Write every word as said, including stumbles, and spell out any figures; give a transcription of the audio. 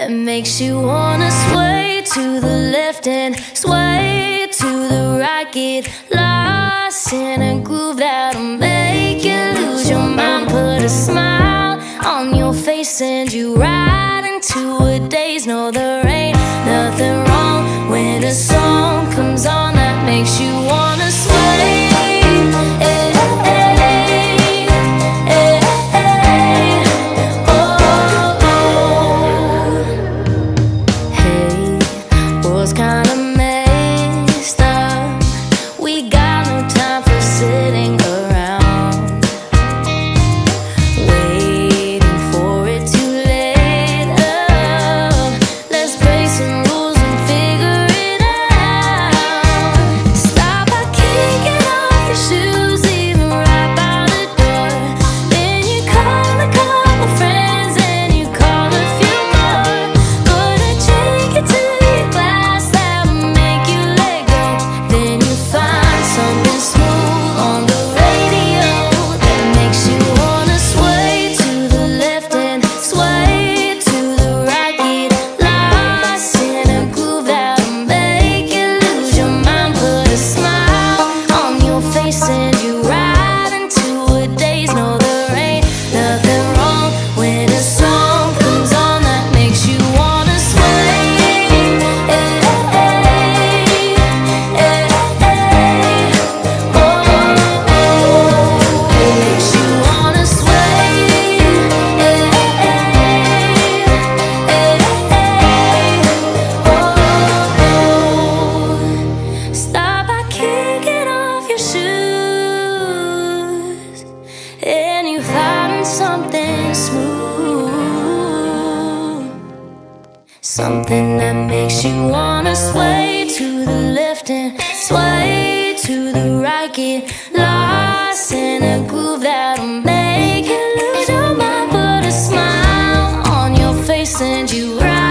that makes you wanna sway to the left and sway to the right. Get lost in a groove that'll make you lose your mind. Put a smile on your face, send you right into a daze. No, there ain't nothing wrong when a song comes on that makes you wanna sway. Something that makes you wanna sway to the left and sway to the right. Get lost in a groove that'll make you lose your mind. Put a smile on your face, and you right